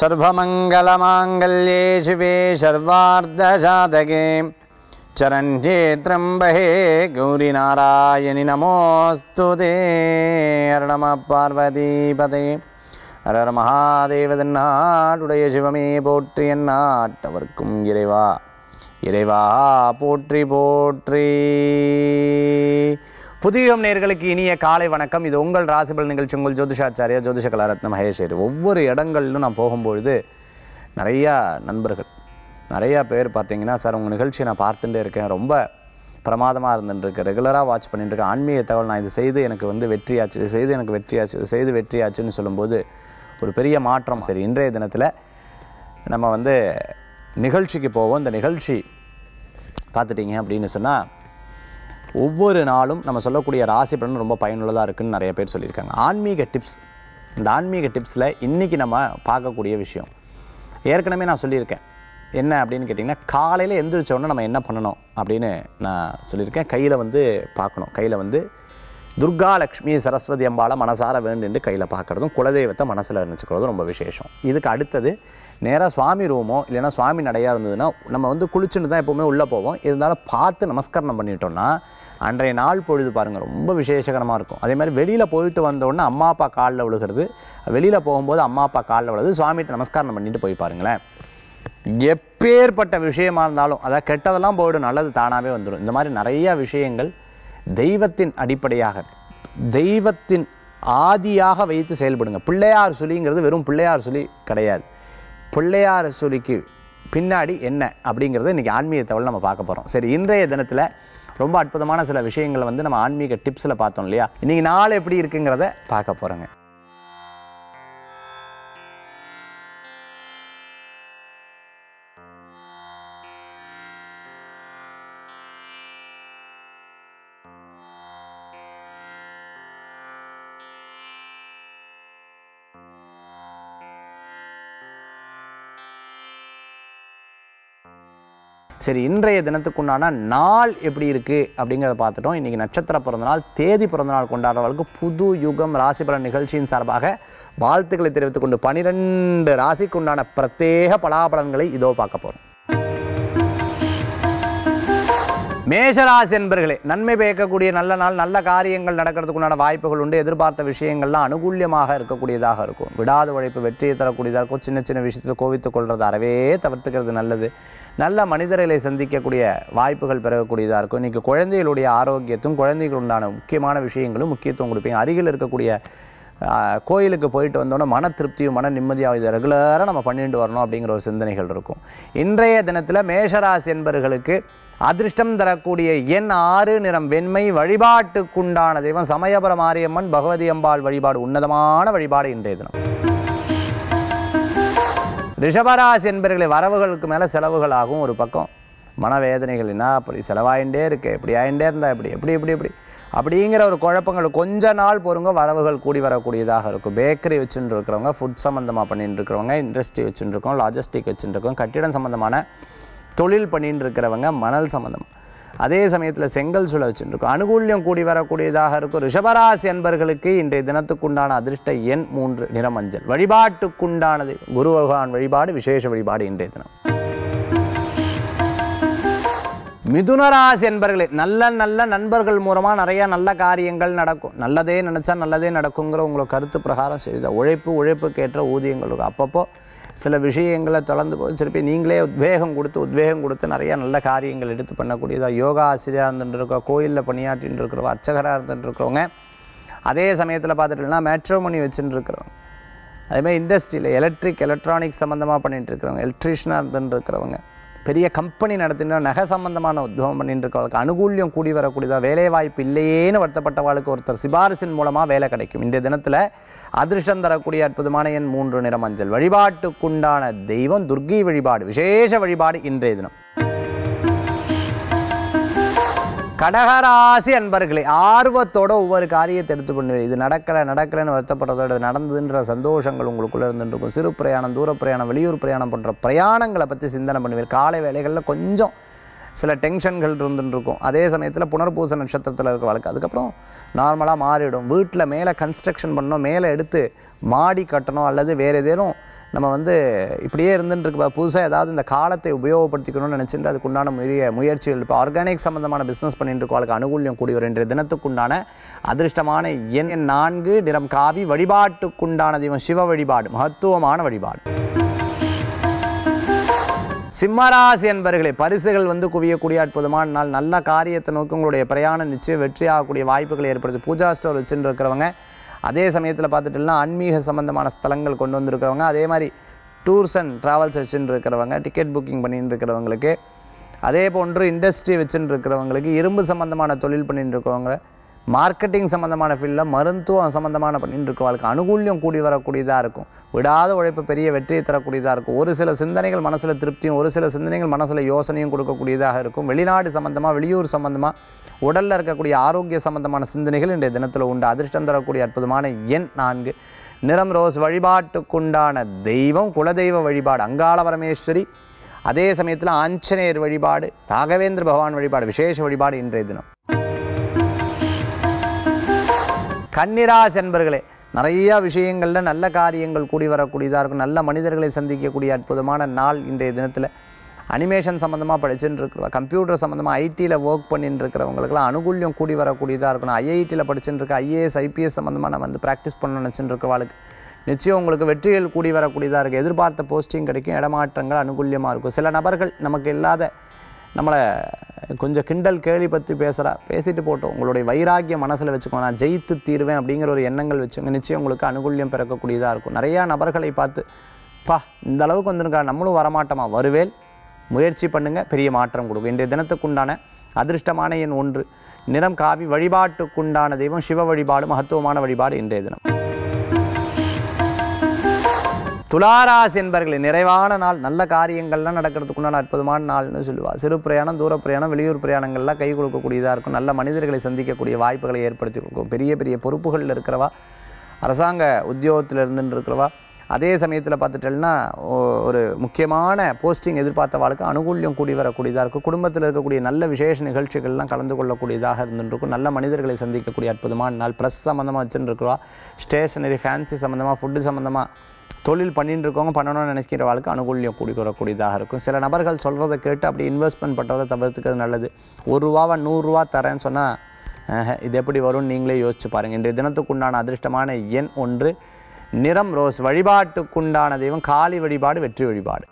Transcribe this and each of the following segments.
सर्वमंगलमांगल्ये शिवे सर्वार्धसाधके चरण्ये त्र्यंबके गौरी नारायणि नमोस्तुते। हर नमः पार्वतीपते हर हर महादेव தென்னாடுடைய சிவமே போற்றி எந்நாட்டவர்க்கும் இறைவா இறைவா போற்றி போற்றி. புதியம் நேயர்களுக்கு இனிய காலை வணக்கம். இது உங்கள் ராசிபல் நிகழ்ச்சி. உங்கள் ஜோதிஷாச்சாரியா ஜோதிஷ கலாரத்ன மகேஸ்வரி. ஒவ்வொரு இடங்களிலும் நான் போகும்பொழுது நிறையா நண்பர்கள் நிறையா பேர் பார்த்தீங்கன்னா, சார் உங்கள் நிகழ்ச்சியை நான் பார்த்துட்டே இருக்கேன், ரொம்ப பிரமாதமாக இருந்துட்டுருக்கு, ரெகுலராக வாட்ச் பண்ணிட்டுருக்கேன், ஆன்மீக தகவல் நான் இது செய்து எனக்கு வந்து வெற்றியாச்சு, இது செய்து எனக்கு வெற்றியாச்சு, இது செய்து வெற்றியாச்சுன்னு சொல்லும்போது ஒரு பெரிய மாற்றம். சரி, இன்றைய தினத்தில் நம்ம வந்து நிகழ்ச்சிக்கு போவோம். இந்த நிகழ்ச்சி பார்த்துட்டிங்க அப்படின்னு சொன்னால் ஒவ்வொரு நாளும் நம்ம சொல்லக்கூடிய ராசி பலன் ரொம்ப பயனுள்ளதாக இருக்குதுன்னு நிறைய பேர் சொல்லியிருக்காங்க. ஆன்மீக டிப்ஸ், இந்த ஆன்மீக டிப்ஸில் இன்றைக்கி நம்ம பார்க்கக்கூடிய விஷயம் ஏற்கனவே நான் சொல்லியிருக்கேன். என்ன அப்படின்னு கேட்டிங்கன்னா, காலையில் எழுந்திரிச்சோடனே நம்ம என்ன பண்ணணும் அப்படின்னு நான் சொல்லியிருக்கேன். கையில் வந்து பார்க்கணும், கையில் வந்து துர்கா லக்ஷ்மி சரஸ்வதி அம்பாளை மனசார வேண்டுன்னு கையில் பார்க்குறதும் குலதெய்வத்தை மனசில் நினச்சிக்கிறதும் ரொம்ப விசேஷம். இதுக்கு அடுத்தது நேராக சுவாமி ரூமோ இல்லைன்னா சுவாமி நடையாக இருந்ததுன்னா நம்ம வந்து குளிச்சுன்னு தான் எப்போவுமே உள்ளே போவோம். இருந்தாலும் பார்த்து நமஸ்காரம் பண்ணிட்டோம்னா அன்றைய நாள் பொழுது பாருங்கள் ரொம்ப விசேஷகரமாக இருக்கும். அதே மாதிரி வெளியில் போயிட்டு வந்தோடனே அம்மா அப்பா காலில் விழுகிறது, வெளியில் போகும்போது அம்மா அப்பா காலில் விழுது, சுவாமிகிட்ட நமஸ்காரம் பண்ணிட்டு போய் பாருங்களேன். எப்பேற்பட்ட விஷயமா இருந்தாலும் அதாவது கெட்டதெல்லாம் போய்டும், நல்லது தானாகவே வந்துடும். இந்த மாதிரி நிறையா விஷயங்கள் தெய்வத்தின் அடிப்படையாக தெய்வத்தின் ஆதியாக வைத்து செயல்படுங்க. பிள்ளையார் சுழிங்கிறது வெறும் பிள்ளையார் சுழி கிடையாது. பிள்ளையார் சுழிக்கு பின்னாடி என்ன அப்படிங்கிறத இன்றைக்கி ஆன்மீக தகவல் நம்ம பார்க்க போகிறோம். சரி, இன்றைய தினத்தில் ரொம்ப அற்புதமான சில விஷயங்களை வந்து நம்ம ஆன்மீக டிப்ஸில் பார்த்தோம் இல்லையா. இன்றைக்கி நாள் எப்படி இருக்குங்கிறத பார்க்க போகிறோங்க. சரி, இன்றைய தினத்துக்குண்டான நாள் எப்படி இருக்குது அப்படிங்கிறத பார்த்துட்டோம். இன்றைக்கி நட்சத்திர பிறந்தநாள், தேதி பிறந்தநாள் கொண்டாடுறவர்களுக்கு புது யுகம் ராசி பலன் நிகழ்ச்சியின் சார்பாக வாழ்த்துக்களை தெரிவித்துக் கொண்டு 12 ராசிக்கு உண்டான பிரத்யேக பலாபலன்களை இதோ பார்க்க போகிறோம். மேஷராசி என்பர்களே, நன்மை பயக்கக்கூடிய நல்ல நாள், நல்ல காரியங்கள் நடக்கிறதுக்குண்டான வாய்ப்புகள் உண்டு. எதிர்பார்த்த விஷயங்கள்லாம் அனுகூல்யமாக இருக்கக்கூடியதாக இருக்கும். விடாத உழைப்பு வெற்றியை தரக்கூடியதாக இருக்கும். சின்ன சின்ன விஷயத்தில் கோவித்துக் கொள்வது அறவே தவிர்த்துக்கிறது நல்லது. நல்ல மனிதர்களை சந்திக்கக்கூடிய வாய்ப்புகள் பெறக்கூடியதாக இருக்கும். இன்றைக்கி குழந்தைகளுடைய ஆரோக்கியத்தும் குழந்தைகள் உண்டான முக்கியமான விஷயங்களும் முக்கியத்துவம் கொடுப்பீங்க. அருகில் இருக்கக்கூடிய கோயிலுக்கு போயிட்டு வந்தோன்னா மன திருப்தியும் மன நிம்மதியாக இதை ரெகுலராக நம்ம பண்ணிட்டு வரணும் அப்படிங்கிற ஒரு சிந்தனைகள் இருக்கும். இன்றைய தினத்தில் மேஷராசி என்பவர்களுக்கு அதிர்ஷ்டம் தரக்கூடிய எண் 6, நிறம் வெண்மை. வழிபாட்டுக்குண்டான தெய்வம் சமயபுர மாரியம்மன் பகவதி அம்பாள் வழிபாடு உன்னதமான வழிபாடு இன்றைய தினம். ரிஷபராசி என்பவர்களை வரவுகளுக்கு மேலே செலவுகள் ஆகும். ஒரு பக்கம் மனவேதனைகள், என்ன அப்படி செலவாயிண்டே இருக்கு, எப்படி ஆயிண்டே இருந்தால் எப்படி எப்படி எப்படி எப்படி அப்படிங்கிற ஒரு குழப்பங்கள். கொஞ்ச நாள் பொறுங்க, வரவுகள் கூடி வரக்கூடியதாக இருக்கும். பேக்கரி வச்சுட்டு இருக்கிறவங்க, ஃபுட் சம்மந்தமாக பண்ணிட்டு இருக்கிறவங்க, இண்டஸ்ட்ரி வச்சுட்டு இருக்கோம், லாஜிஸ்டிக் வச்சுட்டு இருக்கோம், கட்டிடம் சம்மந்தமான தொழில் பண்ணிட்டு இருக்கிறவங்க, மணல் சம்மந்தம், அதே சமயத்தில் செங்கல் சூழல் வச்சுருக்கோம், அனுகூல்யம் கூடி வரக்கூடியதாக இருக்கும். ரிஷபராசி அன்பர்களுக்கு இன்றைய தினத்துக்குண்டான அதிர்ஷ்ட எண் 3, நிறம் மஞ்சள். வழிபாட்டுக்குண்டானது குரு பகவான் வழிபாடு விசேஷ வழிபாடு இன்றைய தினம். மிதுனராசி என்பர்களே, நல்ல நல்ல நண்பர்கள் மூலமாக நிறைய நல்ல காரியங்கள் நடக்கும். நல்லதே நினச்சா நல்லதே நடக்குங்கிற உங்களை கருத்து பிரகாரம் செய்த உழைப்புக்கேற்ற ஊதியங்கள் இருக்கும். அப்பப்போ சில விஷயங்களை தொடர்ந்து போய் திருப்பி நீங்களே உத்வேகம் கொடுத்து நிறைய நல்ல காரியங்கள் எடுத்து பண்ணக்கூடியதாக யோகா ஆசிரியராக இருந்துட்டு இருக்கோம், கோயிலில் பணியாற்றின்னு இருக்கிறவங்க, அர்ச்சகராக இருந்துட்டு இருக்கிறவங்க, அதே சமயத்தில் பார்த்துட்டுனா மேட்ரோமணி வச்சுட்டு இருக்கிறவங்க, அதேமாதிரி இண்டஸ்ட்ரியில் எலக்ட்ரானிக்ஸ் சம்மந்தமாக பண்ணிகிட்டு இருக்கிறவங்க, எலக்ட்ரீஷியனாக இருந்துட்டு இருக்கிறவங்க, பெரிய கம்பெனி நடத்தின நகை சம்பந்தமான உத்தியோகம் பண்ணிட்டு இருக்கவங்களுக்கு அனுகூல்யம் கூடி வரக்கூடியதாக. வேலை வாய்ப்பு இல்லையேன்னு வருத்தப்பட்டவாளுக்கு ஒருத்தர் சிபாரிசின் மூலமாக வேலை கிடைக்கும். இந்த தினத்தில் அதிர்ஷ்டம் தரக்கூடிய அற்புதமான எண் 3, நிறம் மஞ்சள். வழிபாட்டுக்குண்டான தெய்வம் துர்க்கை வழிபாடு விசேஷ வழிபாடு இன்றைய தினம். கடகராசி அன்பர்களே, ஆர்வத்தோட ஒவ்வொரு காரியத்தை எடுத்து பண்ணுவீங்க. இது நடக்கலைன்னு வருத்தப்படுறதோட நடந்ததுன்ற சந்தோஷங்கள் உங்களுக்குள்ளே இருந்துருக்கும். சிறு பிரயாணம், தூர பிரயாணம், வெளியூர் பிரயாணம் போன்ற பிரயாணங்களை பற்றி சிந்தனை பண்ணுவீங்க. காலை வேளைகளில் கொஞ்சம் சில டென்ஷன்கள் இருந்துருக்கும். அதே சமயத்தில் புனர்பூச நட்சத்திரத்தில் இருக்க வழக்கு அதுக்கப்புறம் நார்மலாக மாறிடும். வீட்டில் மேலே கன்ஸ்ட்ரக்ஷன் பண்ணணும், மேலே எடுத்து மாடி கட்டணும், அல்லது வேறு ஏதேனும் நம்ம வந்து இப்படியே இருந்துட்டு புதுசாக ஏதாவது இந்த காலத்தை உபயோகப்படுத்திக்கணும்னு நினச்சிட்டு அதுக்குண்டான முயற்சிகள். இப்போ ஆர்கானிக் சம்மந்தமான பிஸ்னஸ் பண்ணிட்டு இருக்கவங்களுக்கு அனுகூல்யம் கூடி வரும். இன்றைய தினத்துக்குண்டான அதிர்ஷ்டமான எண் 4, நிறம் காவி. வழிபாட்டுக்குண்டான தெய்வம் சிவ வழிபாடு, மகத்துவமான வழிபாடு. சிம்மராசி என்பர்களே, பரிசுகள் வந்து குவியக்கூடிய அற்புதமான நாள். நல்ல காரியத்தை நோக்கி உங்களுடைய பிரயாணம் நிச்சயம் வெற்றி ஆகக்கூடிய வாய்ப்புகளை ஏற்படுது. பூஜா ஸ்டோர் வச்சுட்டு இருக்கிறவங்க, அதே சமயத்தில் பார்த்துட்டுனா ஆன்மீக சம்பந்தமான ஸ்தலங்கள் கொண்டு வந்திருக்கிறவங்க, அதே மாதிரி டூர்ஸ் அண்ட் ட்ராவல்ஸ் வச்சுட்டு இருக்கிறவங்க, டிக்கெட் புக்கிங் பண்ணிட்டு இருக்கிறவங்களுக்கு, அதே போன்று இண்டஸ்ட்ரி வச்சுட்டு இருக்கிறவங்களுக்கு, இரும்பு சம்பந்தமான தொழில் பண்ணிட்டு இருக்கிறவங்க, மார்க்கெட்டிங் சம்மந்தமான ஃபீல்டில் மருத்துவம் சம்மந்தமான பண்ணிட்டு இருக்கிறவங்களுக்கு அனுகூல்யம் கூடி வரக்கூடியதாக இருக்கும். விடாத உழைப்பு பெரிய வெற்றியை தரக்கூடியதாக இருக்கும். ஒரு சில சிந்தனைகள் மனசில் திருப்தியும், ஒரு சில சிந்தனைகள் மனசில் யோசனையும் கொடுக்கக்கூடியதாக இருக்கும். வெளிநாடு சம்மந்தமாக, வெளியூர் சம்மந்தமாக, உடலில் இருக்கக்கூடிய ஆரோக்கிய சம்பந்தமான சிந்தனைகள் இன்றைய தினத்தில் உண்டு. அதிர்ஷ்டம் தரக்கூடிய அற்புதமான எண் 4, நிறம் ரோஸ். வழிபாட்டுக்குண்டான தெய்வம் குலதெய்வ வழிபாடு அங்காள பரமேஸ்வரி, அதே சமயத்தில் ஆஞ்சநேயர் வழிபாடு, ராகவேந்திர பகவான் வழிபாடு, விசேஷ வழிபாடு இன்றைய தினம். கன்னிராசி என்பர்களே, நிறைய விஷயங்களில் நல்ல காரியங்கள் கூடி வரக்கூடியதாக இருக்கும். நல்ல மனிதர்களை சந்திக்கக்கூடிய அற்புதமான நாள் இன்றைய தினத்தில். அனிமேஷன் சம்மந்தமாக படிச்சுட்டு இருக்கிறவங்க, கம்ப்யூட்டர் சம்மந்தமாக ஐடியில் ஒர்க் பண்ணிட்டு இருக்கிறவங்களுக்குலாம் அனுகூல்யம் கூடி வரக்கூடியதாக இருக்கணும். ஐஐடியில் படிச்சுட்டு இருக்க ஐஏஎஸ் ஐபிஎஸ் சம்மந்தமாக நம்ம வந்து ப்ராக்டிஸ் பண்ணணும்னு நினச்சிட்டு இருக்கிறவாளுக்கு நிச்சயம் உங்களுக்கு வெற்றிகள் கூடி வரக்கூடியதாக இருக்குது. எதிர்பார்த்த போஸ்டிங் கிடைக்கும், இடமாற்றங்கள் அனுகூல்யமாக இருக்கும். சில நபர்கள் நமக்கு இல்லாத நம்மளை கொஞ்சம் கிண்டல் கேலி பற்றி பேசிட்டு போட்டோம். உங்களுடைய வைராக்கியம் மனசில் வச்சுக்கோங்க. நான் ஜெயித்து தீர்வேன் அப்படிங்கிற ஒரு எண்ணங்கள் வச்சுங்க, நிச்சயம் உங்களுக்கு அனுகூல்யம் பிறக்கக்கூடியதாக இருக்கும். நிறையா நபர்களை பார்த்து இந்த அளவுக்கு வந்துருக்கா, நம்மளும் வரமாட்டோமா, வருவேல், முயற்சி பண்ணுங்கள், பெரிய மாற்றம் கொடுக்கும். இன்றைய தினத்துக்குண்டான அதிர்ஷ்டமான எண் 1, நிறம் காவி. வழிபாட்டுக்குண்டான தெய்வம் சிவ வழிபாடு, மகத்துவமான வழிபாடு இன்றைய தினம். துளாராசி என்பர்களே, நிறைவான நாள். நல்ல காரியங்கள்லாம் நடக்கிறதுக்குண்டான அற்புதமான நாள்னு சொல்லுவாள். சிறு பிரயாணம், தூர பிரயாணம், வெளியூர் பிரயாணங்கள்லாம் கை கொடுக்கக்கூடியதாக இருக்கும். நல்ல மனிதர்களை சந்திக்கக்கூடிய வாய்ப்புகளை ஏற்படுத்தி கொடுக்கும். பெரிய பெரிய பொறுப்புகளில் இருக்கிறவா, அரசாங்க உத்தியோகத்தில் இருந்துட்டு இருக்கிறவா, அதே சமயத்தில் பார்த்துட்டேன்னா ஒரு முக்கியமான போஸ்டிங் எதிர்பார்த்தவாளுக்கு அனுகூல்யம் கூடி வரக்கூடியதாக இருக்கும். குடும்பத்தில் இருக்கக்கூடிய நல்ல விசேஷ நிகழ்ச்சிகள்லாம் கலந்து கொள்ளக்கூடியதாக இருந்துருக்கும். நல்ல மனிதர்களை சந்திக்கக்கூடிய அற்புதமான நாள். ப்ரெஸ் சம்மந்தமாக வச்சுட்டு இருக்கிறவா, ஸ்டேஷனரி, ஃபேன்சி சம்மந்தமாக, ஃபுட்டு சம்மந்தமாக தொழில் பண்ணிட்டு இருக்கவங்க, பண்ணணும்னு நினைக்கிறவாளுக்கு அனுகூல்யம் கூடி வரக்கூடியதாக இருக்கும். சில நபர்கள் சொல்கிறத கேட்டு அப்படி இன்வெஸ்ட்மெண்ட் பண்ணுறதை தவிர்த்துக்கிறது நல்லது. ₹1 100 தரேன்னு சொன்னால் இது எப்படி வரும்னு நீங்களே யோசிச்சு பாருங்கள். இன்றைய தினத்துக்குண்டான அதிர்ஷ்டமான எண் 1, நிறம் ரோஸ். வழிபாட்டுக்குண்டான தெய்வம் காளி வழிபாடு, வெற்றி வழிபாடு.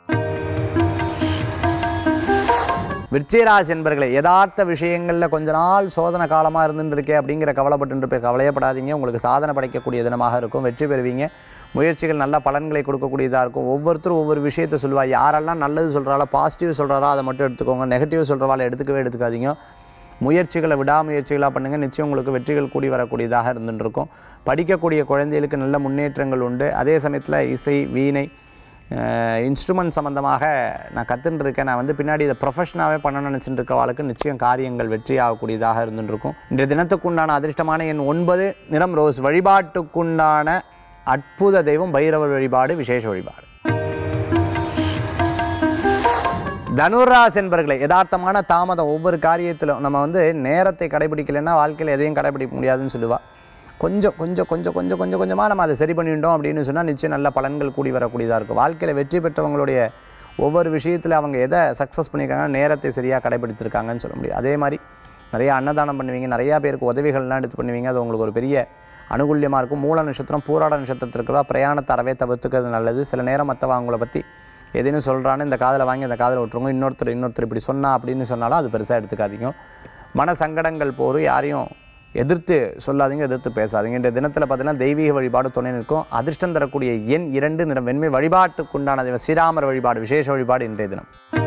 விருச்சிகராசி என்பர்களே, யதார்த்த விஷயங்களில் கொஞ்ச நாள் சோதனை காலமாக இருந்துருக்கே அப்படிங்கிற கவலைப்பட்டு கவலையப்படாதீங்க. உங்களுக்கு சாதனை படைக்கக்கூடிய தினமாக இருக்கும். வெற்றி பெறுவீங்க. முயற்சிகள் நல்ல பலன்களை கொடுக்கக்கூடியதாக இருக்கும். ஒவ்வொருத்தரும் ஒவ்வொரு விஷயத்தை சொல்லுவாள். யாரெல்லாம் நல்லது சொல்கிறாளோ, பாசிட்டிவ் சொல்கிறாரோ அதை மட்டும் எடுத்துக்கோங்க. நெகட்டிவ் சொல்கிறவாள் எடுத்துக்காதீங்க. முயற்சிகளை விடாமுயற்சிகளாக பண்ணுங்கள். நிச்சயம் உங்களுக்கு வெற்றிகள் கூடி வரக்கூடியதாக இருந்துருக்கும். படிக்கக்கூடிய குழந்தைகளுக்கு நல்ல முன்னேற்றங்கள் உண்டு. அதே சமயத்தில் இசை, வீணை, இன்ஸ்ட்ருமெண்ட் சம்மந்தமாக நான் கற்றுட்டு இருக்கேன், நான் வந்து பின்னாடி இதை ப்ரொஃபஷனாகவே பண்ணணும்னு நினச்சிட்டு இருக்கவாளுக்கு நிச்சயம் காரியங்கள் வெற்றி ஆகக்கூடியதாக இருந்துருக்கும். இன்றைய தினத்துக்குண்டான அதிர்ஷ்டமான எண் 9, நிறம் ரோஸ். வழிபாட்டுக்குண்டான அற்புத தெய்வம் பைரவர் வழிபாடு, விசேஷ வழிபாடு. தனுராசி என்பர்களே, யதார்த்தமான தாமதம். ஒவ்வொரு காரியத்திலும் நம்ம வந்து நேரத்தை கடைபிடிக்கலைன்னா வாழ்க்கையில் எதையும் கடைபிடிக்க முடியாதுன்னு சொல்லுவாள். கொஞ்சமாக நம்ம அதை சரி பண்ணிட்டோம் அப்படின்னு சொன்னால் நிச்சயம் நல்ல பலன்கள் கூடி வரக்கூடியதாக இருக்கும். வாழ்க்கையில் வெற்றி பெற்றவங்களுடைய ஒவ்வொரு விஷயத்தில் அவங்க எதை சக்ஸஸ் பண்ணியிருக்காங்கன்னா நேரத்தை சரியாக கடைபிடிச்சிருக்காங்கன்னு சொல்ல முடியும். அதே மாதிரி நிறைய அன்னதானம் பண்ணுவீங்க, நிறையா பேருக்கு உதவிகள்லாம் எடுத்து பண்ணுவீங்க. அது உங்களுக்கு ஒரு பெரிய அனுகூல்யமாக இருக்கும். மூல நட்சத்திரம், பூராட நட்சத்திரத்திற்குவா பிரயாணத்தை அறவே தவிர்த்துக்கிறது நல்லது. சில நேரம் மற்றவங்க அவங்கள பற்றி எதுன்னு சொல்கிறான்னு இந்த காதில் வாங்கி அந்த காதில் விட்டுருங்க. இன்னொருத்தர் இப்படி சொன்னா அப்படின்னு சொன்னாலும் அது பெருசாக எடுத்துக்காதீங்க. மன சங்கடங்கள் போரும், யாரையும் எதிர்த்து சொல்லாதீங்க, எதிர்த்து பேசாதீங்க. இந்த தினத்தில் பார்த்தீங்கன்னா தெய்வீக வழிபாடு துணை நிற்கும். அதிர்ஷ்டம் தரக்கூடிய எண் 2, நிறம் வெண்மை. வழிபாட்டுக்குண்டான தெய்வம் ஸ்ரீராமர் வழிபாடு, விசேஷ வழிபாடு இன்றைய தினம்.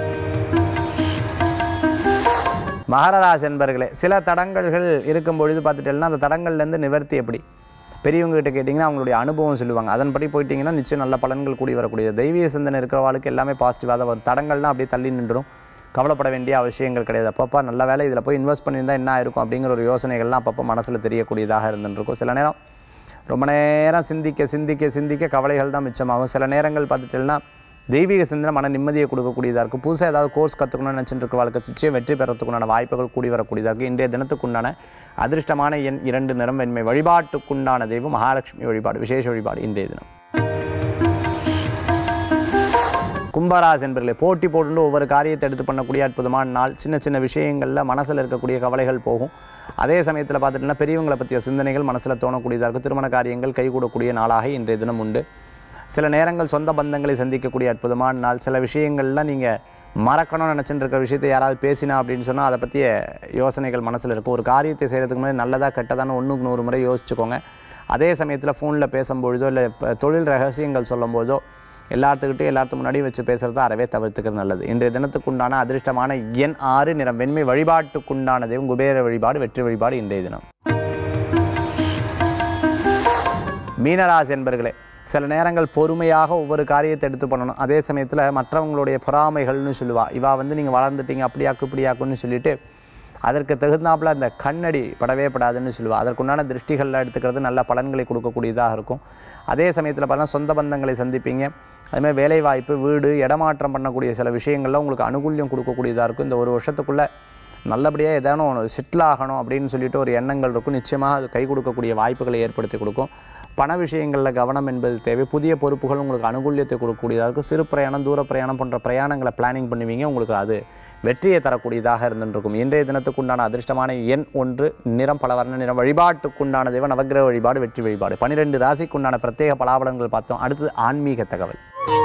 மகர ராசி என்பர்களே, சில தடங்கல்கள் இருக்கும் பொழுது பார்த்துட்டேன்னா அந்த தடங்கள்லேருந்து நிவர்த்தி எப்படி பெரியவங்ககிட்ட கேட்டிங்கன்னா அவங்களுடைய அனுபவம் சொல்லுவாங்க. அதன்படி போயிட்டிங்கன்னா நிச்சயம் நல்ல பலன்கள் கூடி வரக்கூடிய தெய்வீக சிந்தனை இருக்கிறவாளுக்கு எல்லாமே பாசிட்டிவாக தான் வரும். தடங்கள்லாம் அப்படியே தள்ளி நின்றுடும். கவலைப்பட வேண்டிய அவசியங்கள் கிடையாது. அப்பப்போ நல்ல வேலை இதில் போய் இன்வெஸ்ட் பண்ணியிருந்தால் என்ன ஆயிருக்கும் அப்படிங்கிற ஒரு யோசனைகள்லாம் அப்பப்போ மனசில் தெரியக்கூடியதாக இருந்துருக்கும். சில நேரம் ரொம்ப நேரம் சிந்திக்க கவலைகள் தான் மிச்சமாகும். சில நேரங்கள் பார்த்துட்டேன்னா தெய்வீக சிந்தனை மன நிம்மதியை கொடுக்கக்கூடியதாக இருக்கும். புதுசாக ஏதாவது கோர்ஸ் கற்றுக்கணும்னு நினச்சிட்டு இருக்க வாழ்க்கை நிச்சயம் வெற்றி பெறத்துக்குண்டான வாய்ப்புகள் கூடி வரக்கூடியதாக இருக்குது. இன்றைய தினத்துக்குண்டான அதிர்ஷ்டமான எண் 2, நிறம் வெண்மை. வழிபாட்டுக்குண்டான தெய்வம் மகாலட்சுமி வழிபாடு, விசேஷ வழிபாடு இன்றைய தினம். கும்பராசி என்பர்களே, போட்டி போட்டு ஒவ்வொரு காரியத்தை எடுத்து பண்ணக்கூடிய அற்புதமான நாள். சின்ன சின்ன விஷயங்களில் மனசில் இருக்கக்கூடிய கவலைகள் போகும். அதே சமயத்தில் பார்த்துட்டிங்கன்னா பெரியவங்களை பற்றிய சிந்தனைகள் மனசில் தோணக்கூடியதாக இருக்கும். திருமண காரியங்கள் கைகூடக்கூடிய நாளாக இன்றைய தினம் உண்டு. சில நேரங்கள் சொந்த பந்தங்களை சந்திக்கக்கூடிய அற்புதமான நாள். சில விஷயங்கள்லாம் நீங்கள் மறக்கணும்னு நினச்சிட்டு இருக்கிற விஷயத்தை யாராவது பேசினா அப்படின்னு சொன்னால் அதை பற்றிய யோசனைகள் மனசில் இருக்கும். ஒரு காரியத்தை செய்கிறதுக்கு முன்னாடி நல்லதாக கெட்டதான்னு 1க்கு 100 முறை யோசிச்சுக்கோங்க. அதே சமயத்தில் ஃபோனில் பேசும்பொழுதோ இல்லை தொழில் ரகசியங்கள் சொல்லும்போதோ எல்லாத்துக்கு முன்னாடியும் வச்சு பேசுகிறத அறவே தவிர்த்துக்கிறது நல்லது. இன்றைய தினத்துக்குண்டான அதிர்ஷ்டமான எண் 6, நிறம் வெண்மை. வழிபாட்டுக்குண்டான தெய்வம் குபேர வழிபாடு, வெற்றி வழிபாடு இன்றைய தினம். மீனராசி என்பர்களே, சில நேரங்கள் பொறுமையாக ஒவ்வொரு காரியத்தை எடுத்து பண்ணணும். அதே சமயத்தில் மற்றவங்களுடைய பொறாமைகள்னு சொல்லுவாள். இவா நீங்கள் வளர்ந்துட்டீங்க அப்படியாக்கு இப்படியாக்குன்னு சொல்லிட்டு அதற்கு தகுந்தாப்பில் அந்த கண்ணடி படவே படாதுன்னு சொல்லுவாள். அதற்குண்டான திருஷ்டிகளில் எடுத்துக்கிறது நல்ல பலன்களை கொடுக்கக்கூடியதாக இருக்கும். அதே சமயத்தில் பார்த்தீங்கன்னா சொந்த பந்தங்களை சந்திப்பீங்க. அதுமாதிரி வேலைவாய்ப்பு, வீடு, இடமாற்றம் பண்ணக்கூடிய சில விஷயங்கள்லாம் உங்களுக்கு அனுகூல்யம் கொடுக்கக்கூடியதாக இருக்கும். இந்த ஒரு வருஷத்துக்குள்ளே நல்லபடியாக ஏதானும் ஒன்று செட்டில் ஆகணும் அப்படின்னு சொல்லிட்டு ஒரு எண்ணங்கள் இருக்கும். நிச்சயமாக அது கை கொடுக்கக்கூடிய வாய்ப்புகளை ஏற்படுத்தி கொடுக்கும். பண விஷயங்களில் கவனம் என்பது தேவை. புதிய பொறுப்புகள் உங்களுக்கு அனுகூல்யத்தை கொடுக்கக்கூடியதாக இருக்கும். சிறு பிரயாணம், தூர பிரயாணம் போன்ற பிரயாணங்களை பிளானிங் பண்ணுவீங்க. உங்களுக்கு அது வெற்றியை தரக்கூடியதாக இருந்துருக்கும். இன்றைய தினத்துக்குண்டான அதிர்ஷ்டமான எண் 1, நிறம் பலவர்ண நிறம். வழிபாட்டுக்குண்டான தெய்வம் நவக்கிரக வழிபாடு, வெற்றி வழிபாடு. 12 ராசிக்குண்டான பிரத்யேக பலாபலன்கள் பார்த்தோம். அடுத்தது ஆன்மீக தகவல்.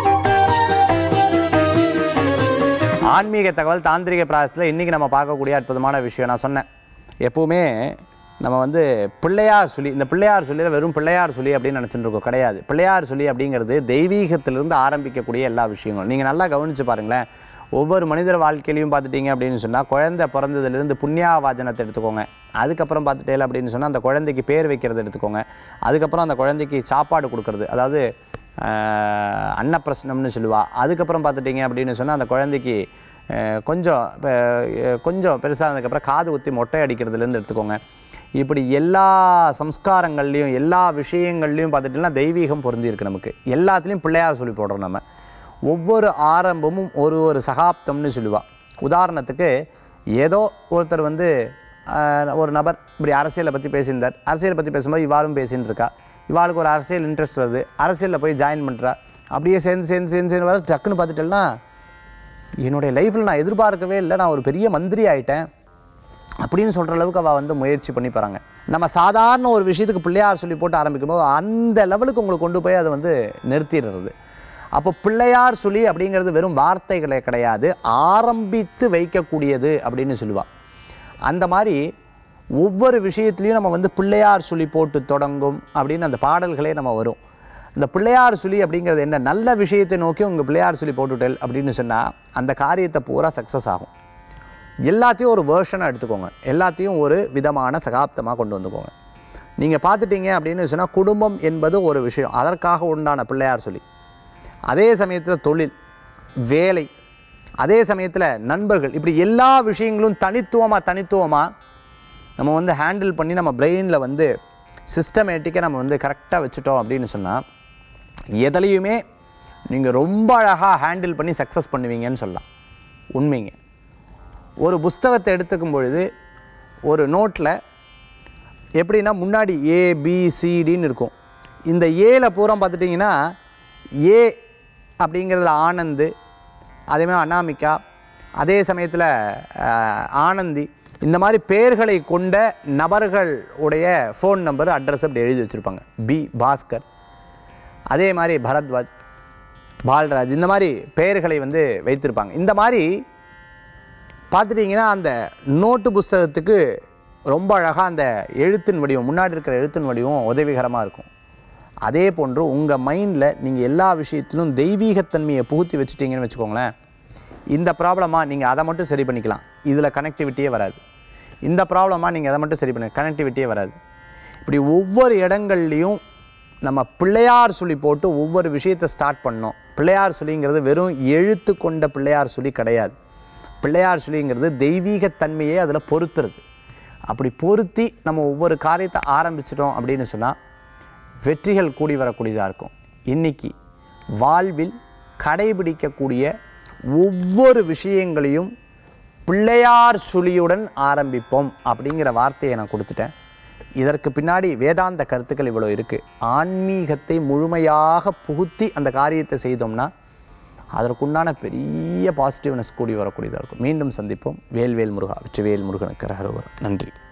ஆன்மீக தகவல் தாந்திரிக பிராயசத்தில் இன்றைக்கி நம்ம பார்க்கக்கூடிய அற்புதமான விஷயம். நான் சொன்னேன் எப்போவுமே நம்ம பிள்ளையார் சொல்லி, இந்த பிள்ளையார் சொல்லியில் வெறும் பிள்ளையார் சொல்லி அப்படின்னு நினச்சிட்டு இருக்கோம். கிடையாது. பிள்ளையார் சொல்லி அப்படிங்கிறது தெய்வீகத்திலிருந்து ஆரம்பிக்கக்கூடிய எல்லா விஷயங்களும். நீங்கள் நல்லா கவனித்து பாருங்களேன். ஒவ்வொரு மனிதர் வாழ்க்கையிலையும் பார்த்துட்டிங்க அப்படின்னு சொன்னால் குழந்தை பிறந்ததுலேருந்து புண்ணியாவாஜனத்தை எடுத்துக்கோங்க. அதுக்கப்புறம் பார்த்துட்டேல அப்படின்னு சொன்னால் அந்த குழந்தைக்கு பேர் வைக்கிறது எடுத்துக்கோங்க. அதுக்கப்புறம் அந்த குழந்தைக்கு சாப்பாடு கொடுக்கறது, அதாவது அன்னப்பிரசனம்னு சொல்லுவாள். அதுக்கப்புறம் பார்த்துட்டிங்க அப்படின்னு சொன்னால் அந்த குழந்தைக்கு கொஞ்சம் பெருசானதுக்கப்புறம் காது குத்தி மொட்டை அடிக்கிறதுலேருந்து எடுத்துக்கோங்க. இப்படி எல்லா சம்ஸ்காரங்கள்லேயும் எல்லா விஷயங்கள்லையும் பார்த்துட்டிங்கன்னா தெய்வீகம் பொருந்திருக்கு. நமக்கு எல்லாத்துலேயும் பிள்ளையார் சொல்லி போடுறோம். நம்ம ஒவ்வொரு ஆரம்பமும் ஒரு சகாப்தம்னு சொல்லுவாள். உதாரணத்துக்கு ஏதோ ஒருத்தர் ஒரு நபர் இப்படி அரசியலை பற்றி பேசியிருந்தார். அரசியலை பற்றி பேசும்போது இவாளும் பேசின்னு இருக்கா. இவாளுக்கு ஒரு அரசியல் இன்ட்ரெஸ்ட் வருது. அரசியலில் போய் ஜாயின் பண்ணுறா. அப்படியே சேர்ந்து வர டக்குன்னு பார்த்துட்டேன்னா என்னுடைய லைஃப்பில் நான் எதிர்பார்க்கவே இல்லை, நான் ஒரு பெரிய மந்திரி ஆகிட்டேன் அப்படின்னு சொல்கிற அளவுக்கு அவள் முயற்சி பண்ணி போகிறாங்க. நம்ம சாதாரண ஒரு விஷயத்துக்கு பிள்ளையார் சொல்லி போட்டு ஆரம்பிக்கும்போது அந்த லெவலுக்கு உங்களுக்கு கொண்டு போய் அதை நிறுத்திடுறது. அப்போ பிள்ளையார் சொல்லி அப்படிங்கிறது வெறும் வார்த்தைகளே கிடையாது, ஆரம்பித்து வைக்கக்கூடியது அப்படின்னு சொல்லுவாள். அந்த மாதிரி ஒவ்வொரு விஷயத்துலையும் நம்ம பிள்ளையார் சொல்லி போட்டு தொடங்கும் அப்படின்னு அந்த பாடல்களே நம்ம வரும். இந்த பிள்ளையார் சொல்லி அப்படிங்கிறது என்ன, நல்ல விஷயத்தை நோக்கி உங்கள் பிள்ளையார் சொல்லி போட்டுட்டல் அப்படின்னு சொன்னால் அந்த காரியத்தை பூரா சக்ஸஸ் ஆகும். எல்லாத்தையும் ஒரு வேர்ஷனாக எடுத்துக்கோங்க. எல்லாத்தையும் ஒரு விதமான சகாப்தமாக கொண்டு வந்துக்கோங்க. நீங்கள் பார்த்துட்டீங்க அப்படின்னு சொன்னால் குடும்பம் என்பது ஒரு விஷயம், அதற்காக உண்டான பிள்ளையார் சொல்லி. அதே சமயத்தில் தொழில், வேலை, அதே சமயத்தில் நண்பர்கள், இப்படி எல்லா விஷயங்களும் தனித்துவமாக நம்ம ஹேண்டில் பண்ணி நம்ம பிரெயினில் சிஸ்டமேட்டிக்காக நம்ம கரெக்டாக வச்சுட்டோம் அப்படின்னு சொன்னால் எதுலையுமே நீங்கள் ரொம்ப அழகாக ஹேண்டில் பண்ணி சக்ஸஸ் பண்ணுவீங்கன்னு சொல்லலாம். உண்மைங்க. ஒரு புஸ்தகத்தை எடுத்துக்கும் பொழுது ஒரு நோட்டில் எப்படின்னா முன்னாடி ABCDன்னு இருக்கும். இந்த ஏல பூரா பார்த்துட்டிங்கன்னா ஏ அப்படிங்கிறதுல ஆனந்து, அதேமாதிரி அனாமிகா, அதே சமயத்தில் ஆனந்தி, இந்த மாதிரி பெயர்களை கொண்ட நபர்கள் உடைய ஃபோன் நம்பர், அட்ரஸ் அப்படி எழுதி வச்சுருப்பாங்க. பி பாஸ்கர், அதே மாதிரி பரத்வாஜ், பால்ராஜ், இந்த மாதிரி பெயர்களை வைத்திருப்பாங்க. இந்த மாதிரி பார்த்துட்டிங்கன்னா அந்த நோட்டு புஸ்தகத்துக்கு ரொம்ப அழகாக அந்த எழுத்தின் வடிவம், முன்னாடி இருக்கிற எழுத்தின் வடிவம் உதவிகரமாக இருக்கும். அதே போன்று உங்கள் மைண்டில் நீங்கள் எல்லா விஷயத்திலும் தெய்வீகத்தன்மையை புகுத்தி வச்சுட்டிங்கன்னு வச்சுக்கோங்களேன். இந்த ப்ராப்ளமாக நீங்கள் அதை மட்டும் சரி பண்ணிக்கலாம், இதில் கனெக்டிவிட்டியே வராது. இந்த ப்ராப்ளமாக நீங்கள் அதை மட்டும் சரி பண்ணி கனெக்டிவிட்டியே வராது. இப்படி ஒவ்வொரு இடங்கள்லையும் நம்ம பிள்ளையார் சொல்லி போட்டு ஒவ்வொரு விஷயத்தை ஸ்டார்ட் பண்ணோம். பிள்ளையார் சொல்லிங்கிறது வெறும் எழுத்து கொண்ட பிள்ளையார் சொல்லி கிடையாது. பிள்ளையார் சொல்லிங்கிறது தெய்வீகத்தன்மையே அதில் பொறுத்துறது. அப்படி பொருத்தி நம்ம ஒவ்வொரு காரியத்தை ஆரம்பிச்சிட்டோம் அப்படின்னு சொன்னால் வெற்றிகள் கூடி வரக்கூடியதாக இருக்கும். இன்றைக்கி வாழ்வில் கடைபிடிக்கக்கூடிய ஒவ்வொரு விஷயங்களையும் பிள்ளையார் சொல்லியுடன் ஆரம்பிப்போம் அப்படிங்கிற வார்த்தையை நான் கொடுத்துட்டேன். இதற்கு பின்னாடி வேதாந்த கருத்துக்கள் இவ்வளோ இருக்குது. ஆன்மீகத்தை முழுமையாக புகுத்தி அந்த காரியத்தை செய்தோம்னா அதற்குண்டான பெரிய பாசிட்டிவ்னஸ் கூடி வரக்கூடியதாக இருக்கும். மீண்டும் சந்திப்போம். வேல்வேல் முருகா, வெற்றிவேல் முருகனுக்கு அரகரோகரா. நன்றி.